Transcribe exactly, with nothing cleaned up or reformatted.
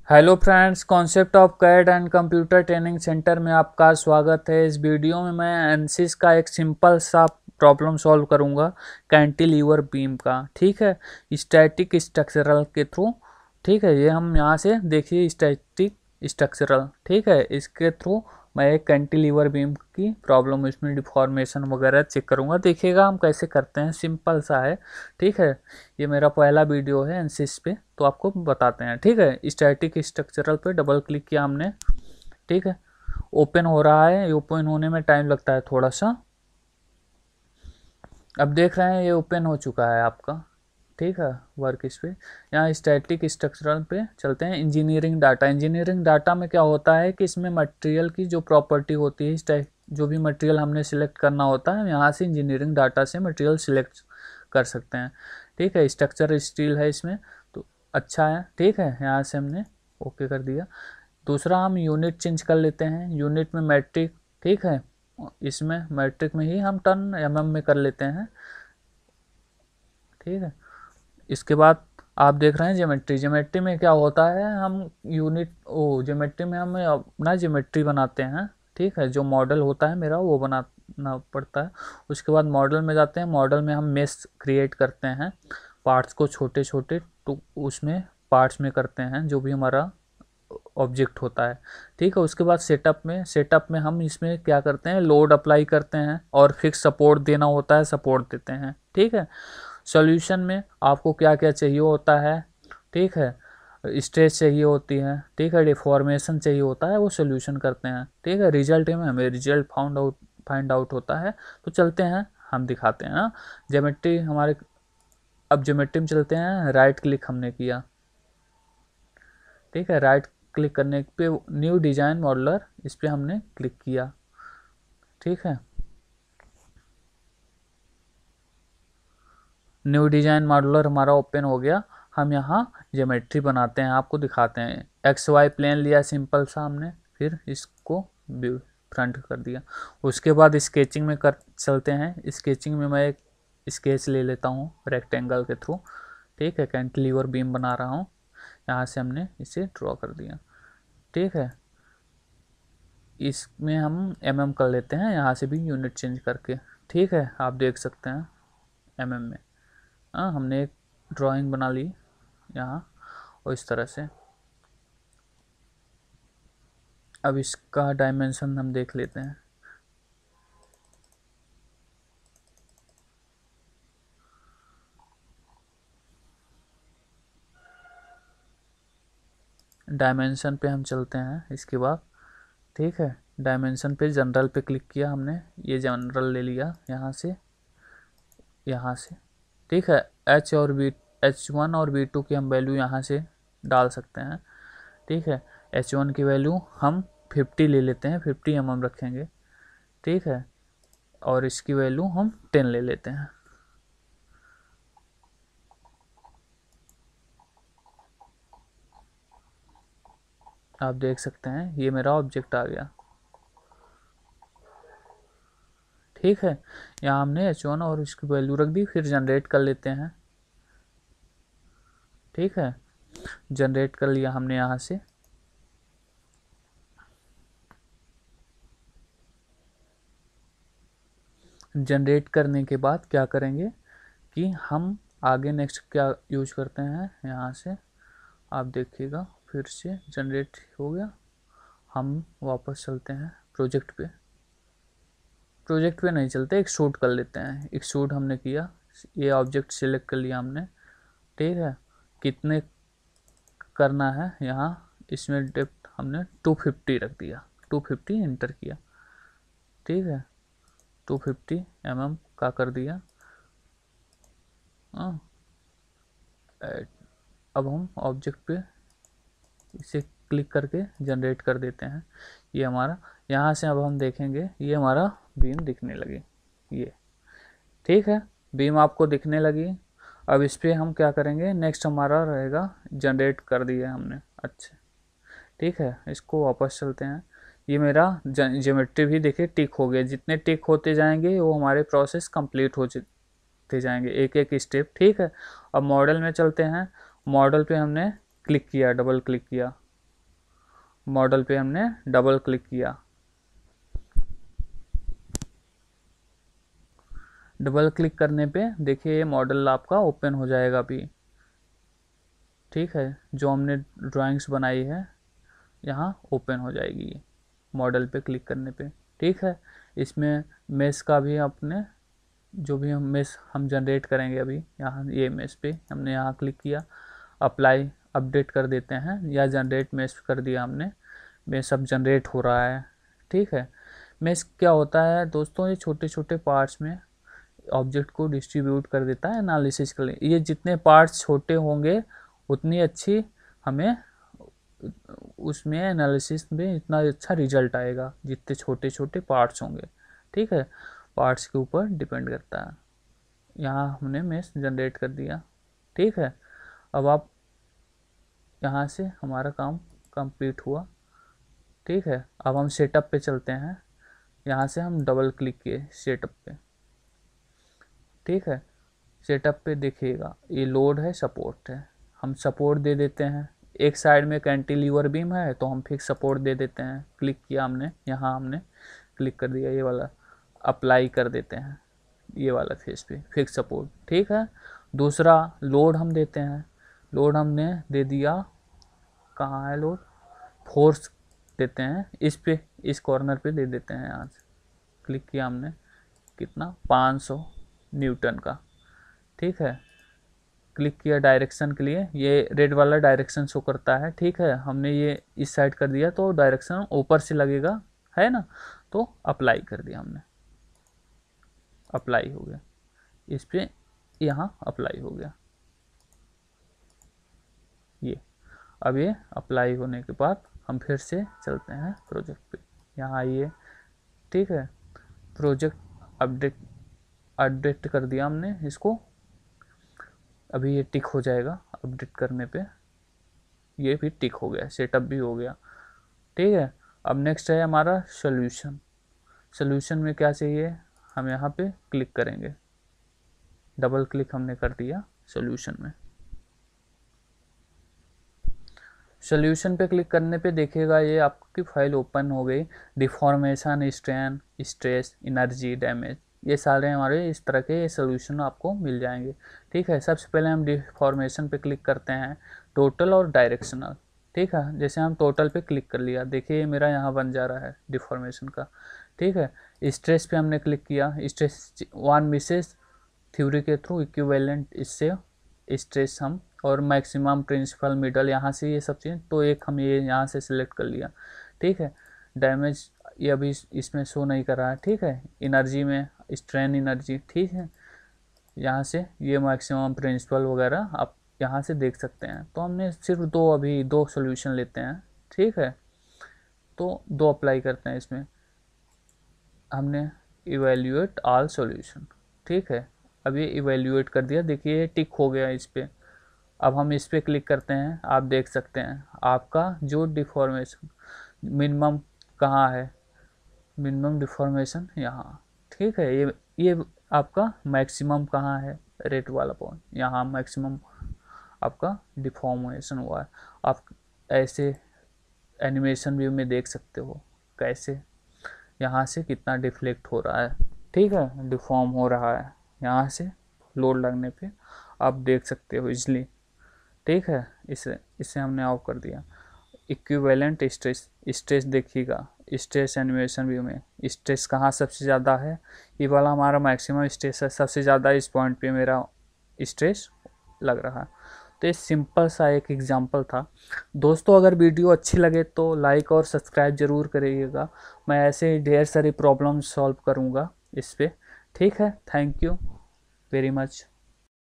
Hello friends, concept of CAD and computer training center में आपका स्वागत है। इस वीडियो में मैं एनसिस का एक सिंपल सा प्रॉब्लम सॉल्व करूंगा कैंटिलीवर बीम का। ठीक है, स्टैटिक स्ट्रक्चरल के थ्रू। ठीक है, ये हम यहाँ से देखिए स्टैटिक स्ट्रक्चरल। ठीक है, इसके थ्रू मैं एक कैंटिलीवर बीम की प्रॉब्लम, इसमें डिफॉर्मेशन वगैरह चेक करूंगा। देखिएगा हम कैसे करते हैं, सिंपल सा है। ठीक है, ये मेरा पहला वीडियो है एनसिस पे, तो आपको बताते हैं। ठीक है, स्टैटिक स्ट्रक्चरल पे डबल क्लिक किया हमने। ठीक है, ओपन हो रहा है। ओपन होने में टाइम लगता है थोड़ा सा। अब देख रहे हैं ये ओपन हो चुका है आपका। ठीक है, वर्क इस पे। यहाँ स्टैटिक स्ट्रक्चरल पे चलते हैं। Engineering data. इंजीनियरिंग डाटा में क्या होता है कि इसमें मटेरियल की जो प्रॉपर्टी होती है, जो भी मटेरियल हमने सिलेक्ट करना होता है, यहाँ से इंजीनियरिंग डाटा से मटेरियल सिलेक्ट कर सकते हैं। ठीक है, स्ट्रक्चर स्टील है इसमें, तो अच्छा है। ठीक है, यहाँ से हमने ओके कर दिया। दूसरा हम यूनिट चेंज कर लेते हैं। यूनिट में मैट्रिक। ठीक है, इसमें मैट्रिक में ही हम टन एम एम में कर लेते हैं। ठीक है, इसके बाद आप देख रहे हैं ज्योमेट्री। ज्योमेट्री में क्या होता है, हम यूनिट ओ ज्योमेट्री में हम अपना ज्योमेट्री बनाते हैं। ठीक है, जो मॉडल होता है मेरा वो बनाना पड़ता है। उसके बाद मॉडल में जाते हैं। मॉडल में हम मेश क्रिएट करते हैं, पार्ट्स को छोटे छोटे तो उसमें पार्ट्स में करते हैं जो भी हमारा ऑब्जेक्ट होता है। ठीक है, उसके बाद सेटअप में सेटअप में हम इसमें क्या करते हैं, लोड अप्लाई करते हैं और फिक्स सपोर्ट देना होता है, सपोर्ट देते हैं। ठीक है, सॉल्यूशन में आपको क्या क्या चाहिए होता है। ठीक है, स्ट्रेस चाहिए होती है। ठीक है, डिफॉर्मेशन चाहिए होता है, वो सॉल्यूशन करते हैं। ठीक है, रिजल्ट में हमें result found out find out होता है। तो चलते हैं, हम दिखाते हैं ना ज्योमेट्री हमारे। अब ज्योमेट्री में चलते हैं। राइट क्लिक हमने किया। ठीक है, राइट क्लिक करने पे न्यू डिजाइन मॉडलर, इस पर हमने क्लिक किया। ठीक है, न्यू डिजाइन मॉडलर हमारा ओपन हो गया। हम यहाँ ज्योमेट्री बनाते हैं, आपको दिखाते हैं। एक्स वाई प्लेन लिया सिंपल सा हमने, फिर इसको फ्रंट कर दिया। उसके बाद स्केचिंग में कर चलते हैं। स्केचिंग में मैं एक स्केच ले लेता हूँ रेक्टेंगल के थ्रू। ठीक है, कैंटिलीवर बीम बना रहा हूँ। यहाँ से हमने इसे ड्रॉ कर दिया। ठीक है, इसमें हम एम एम कर लेते हैं, यहाँ से भी यूनिट चेंज करके। ठीक है, आप देख सकते हैं एम एम में। हाँ, हमने एक ड्राइंग बना ली यहाँ, और इस तरह से। अब इसका डायमेंशन हम देख लेते हैं। डायमेंशन पे हम चलते हैं इसके बाद। ठीक है, डायमेंशन पे जनरल पे क्लिक किया हमने, ये जनरल ले लिया यहाँ से, यहाँ से। ठीक है, एच और बी एच वन और बी टू की हम वैल्यू यहाँ से डाल सकते हैं। ठीक है, एच वन की वैल्यू हम फिफ्टी ले लेते हैं, फिफ्टी एम एम रखेंगे। ठीक है, और इसकी वैल्यू हम टेन ले लेते हैं। आप देख सकते हैं ये मेरा ऑब्जेक्ट आ गया। ठीक है, यहाँ हमने एच वन और इसकी वैल्यू रख दी, फिर जनरेट कर लेते हैं। ठीक है, जनरेट कर लिया हमने यहाँ से। जनरेट करने के बाद क्या करेंगे कि हम आगे नेक्स्ट क्या यूज करते हैं, यहाँ से आप देखिएगा। फिर से जनरेट हो गया। हम वापस चलते हैं प्रोजेक्ट पे। प्रोजेक्ट पे नहीं चलते, एक शूट कर लेते हैं। एक शूट हमने किया, ये ऑब्जेक्ट सिलेक्ट कर लिया हमने। ठीक है, कितने करना है यहाँ, इसमें डेप्थ हमने टू फिफ्टी रख दिया। टू फिफ्टी एंटर किया। ठीक है, टू फिफ्टी एम एम का कर दिया। हाँ, अब हम ऑब्जेक्ट पे इसे क्लिक करके जनरेट कर देते हैं। ये हमारा, यहाँ से अब हम देखेंगे ये हमारा बीम दिखने लगी ये। ठीक है, बीम आपको दिखने लगी। अब इस पर हम क्या करेंगे, नेक्स्ट हमारा रहेगा, जनरेट कर दिया हमने। अच्छा, ठीक है, इसको वापस चलते हैं। ये मेरा ज्योमेट्री भी देखिए टिक हो गया। जितने टिक होते जाएंगे वो हमारे प्रोसेस कंप्लीट होते जाएंगे, एक एक स्टेप। ठीक है, अब मॉडल में चलते हैं। मॉडल पे हमने क्लिक किया, डबल क्लिक किया। मॉडल पे हमने डबल क्लिक किया, डबल क्लिक करने पे देखिए ये मॉडल आपका ओपन हो जाएगा अभी, ठीक है। जो हमने ड्राइंग्स बनाई है यहाँ ओपन हो जाएगी ये मॉडल पे क्लिक करने पे, ठीक है। इसमें मेश का भी अपने जो भी हम मेश हम जनरेट करेंगे अभी, यहाँ ये मेश पे हमने यहाँ क्लिक किया, अप्लाई अपडेट कर देते हैं, या जनरेट मेश कर दिया हमने, मेश अब जनरेट हो रहा है, ठीक है। मेश क्या होता है दोस्तों, ये छोटे छोटे पार्ट्स में ऑब्जेक्ट को डिस्ट्रीब्यूट कर देता है एनालिसिस के लिए। ये जितने पार्ट्स छोटे होंगे उतनी अच्छी हमें उसमें एनालिसिस में इतना अच्छा रिजल्ट आएगा, जितने छोटे छोटे पार्ट्स होंगे, ठीक है। पार्ट्स के ऊपर डिपेंड करता है। यहाँ हमने मेश जनरेट कर दिया, ठीक है। अब आप यहाँ से हमारा काम कंप्लीट हुआ, ठीक है। अब हम सेटअप पे चलते हैं, यहाँ से हम डबल क्लिक किए सेटअप पे, ठीक है। सेटअप पे देखिएगा ये लोड है, सपोर्ट है, हम सपोर्ट दे देते हैं। एक साइड में कैंटिलीवर बीम है तो हम फिक्स सपोर्ट दे देते हैं, क्लिक किया हमने, यहाँ हमने क्लिक कर दिया, ये वाला अप्लाई कर देते हैं, ये वाला फेस पे फिक्स सपोर्ट, ठीक है। दूसरा लोड हम देते हैं, लोड हमने दे दिया, कहाँ है लोड, फोर्स देते हैं इस पे, इस कॉर्नर पे दे देते हैं, यहाँ से क्लिक किया हमने, कितना पाँच सौ न्यूटन का, ठीक है। क्लिक किया डायरेक्शन के लिए, ये रेड वाला डायरेक्शन शो करता है, ठीक है। हमने ये इस साइड कर दिया तो डायरेक्शन ऊपर से लगेगा, है ना। तो अप्लाई कर दिया हमने, अप्लाई हो गया इस पे, यहाँ अप्लाई हो गया ये। अब ये अप्लाई होने के बाद हम फिर से चलते हैं प्रोजेक्ट पे, यहाँ आइए, ठीक है। प्रोजेक्ट अपडेट अपडेट कर दिया हमने इसको, अभी ये टिक हो जाएगा अपडेट करने पे, ये भी टिक हो गया, सेटअप भी हो गया, ठीक है। अब नेक्स्ट है हमारा सोल्यूशन। सोल्यूशन में क्या चाहिए, हम यहाँ पे क्लिक करेंगे, डबल क्लिक हमने कर दिया सोल्यूशन में। सोल्यूशन पे क्लिक करने पे देखिएगा ये आपकी फाइल ओपन हो गई, deformation, strain, stress, energy, damage, ये सारे हमारे इस तरह के सोल्यूशन आपको मिल जाएंगे, ठीक है। सबसे पहले हम डिफॉर्मेशन पे क्लिक करते हैं, टोटल और डायरेक्शनल, ठीक है। जैसे हम टोटल पे क्लिक कर लिया, देखिए मेरा यहाँ बन जा रहा है डिफॉर्मेशन का, ठीक है। स्ट्रेस पे हमने क्लिक किया, स्ट्रेस वन मिसेस थ्योरी के थ्रू इक्विवेलेंट, इससे स्ट्रेस हम, और मैक्सिमम, प्रिंसिपल, मिडल, यहाँ से ये सब चीज़, तो एक हम ये यहाँ से सिलेक्ट कर लिया, ठीक है। डैमेज ये अभी इसमें शो नहीं कर रहा है, ठीक है। एनर्जी में स्ट्रेन एनर्जी, ठीक है। यहाँ से ये मैक्सिमम, प्रिंसिपल वगैरह आप यहाँ से देख सकते हैं। तो हमने सिर्फ दो, अभी दो सॉल्यूशन लेते हैं, ठीक है। तो दो अप्लाई करते हैं इसमें, हमने इवेल्यूएट ऑल सॉल्यूशन, ठीक है। अब ये इवेल्यूएट कर दिया, देखिए टिक हो गया इस पर। अब हम इस पर क्लिक करते हैं, आप देख सकते हैं आपका जो डिफॉर्मेशन मिनिमम कहाँ है, मिनिमम डिफॉर्मेशन यहाँ, ठीक है। ये ये आपका मैक्सिमम कहाँ है, रेट वाला पॉइंट, यहाँ मैक्सिमम आपका डिफॉर्मेशन हुआ है। आप ऐसे एनिमेशन व्यू में देख सकते हो कैसे यहाँ से कितना डिफ्लेक्ट हो रहा है, ठीक है, डिफॉर्म हो रहा है, यहाँ से लोड लगने पे आप देख सकते हो इजली, ठीक है। इसे इसे हमने ऑफ कर दिया। इक्विवेलेंट स्ट्रेस, स्ट्रेस देखिएगा, स्ट्रेस एनिमेशन व्यू में स्ट्रेस कहाँ सबसे ज़्यादा है, ये वाला हमारा मैक्सिमम स्ट्रेस है, सबसे ज़्यादा इस पॉइंट पे मेरा स्ट्रेस लग रहा है। तो ये सिंपल सा एक एग्जांपल था दोस्तों। अगर वीडियो अच्छी लगे तो लाइक और सब्सक्राइब ज़रूर करिएगा, मैं ऐसे ढेर सारी प्रॉब्लम सॉल्व करूँगा इस पर, ठीक है। Thank you very much.